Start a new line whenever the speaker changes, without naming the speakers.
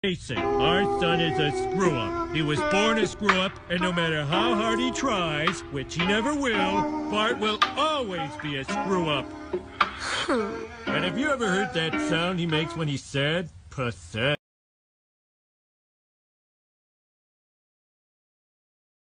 Face it, our son is a screw-up. He was born a screw-up, and no matter how hard he tries, which he never will, Bart will always be a screw-up. And have you ever heard that sound he makes when he's sad? Pathetic.